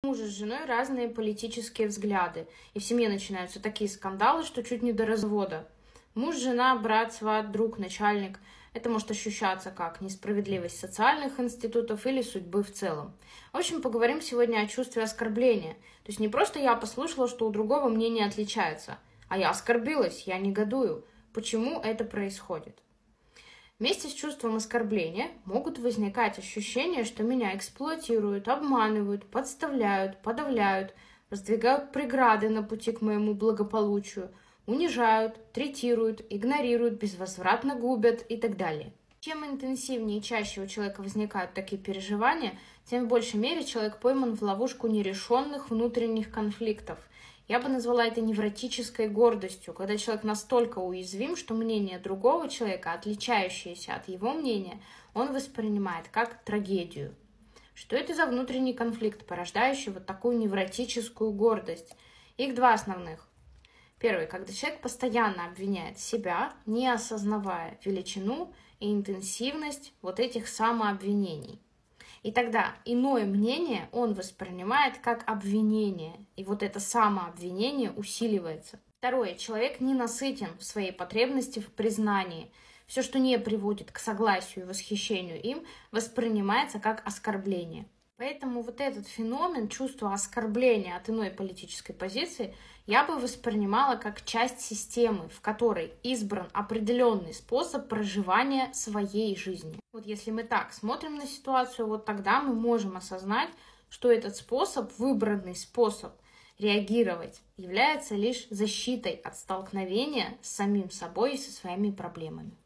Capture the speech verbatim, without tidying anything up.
мужа с женой разные политические взгляды, и в семье начинаются такие скандалы, что чуть не до развода. Муж, жена, брат, сват, друг, начальник. Это может ощущаться как несправедливость социальных институтов или судьбы в целом. В общем, поговорим сегодня о чувстве оскорбления. То есть не просто я послушала, что у другого мнение отличается, а я оскорбилась, я негодую. Почему это происходит? Вместе с чувством оскорбления могут возникать ощущения, что меня эксплуатируют, обманывают, подставляют, подавляют, раздвигают преграды на пути к моему благополучию, унижают, третируют, игнорируют, безвозвратно губят и так далее. Чем интенсивнее и чаще у человека возникают такие переживания, тем в большей мере человек пойман в ловушку нерешенных внутренних конфликтов. Я бы назвала это невротической гордостью, когда человек настолько уязвим, что мнение другого человека, отличающееся от его мнения, он воспринимает как трагедию. Что это за внутренний конфликт, порождающий вот такую невротическую гордость? Их два основных. Первый, когда человек постоянно обвиняет себя, не осознавая величину и интенсивность вот этих самообвинений. И тогда иное мнение он воспринимает как обвинение, и вот это самообвинение усиливается. Второе, человек не насытен в своей потребности в признании. Все, что не приводит к согласию и восхищению им, воспринимается как оскорбление. Поэтому вот этот феномен, чувство оскорбления от иной политической позиции, я бы воспринимала как часть системы, в которой избран определенный способ проживания своей жизни. Вот если мы так смотрим на ситуацию, вот тогда мы можем осознать, что этот способ, выбранный способ реагировать, является лишь защитой от столкновения с самим собой и со своими проблемами.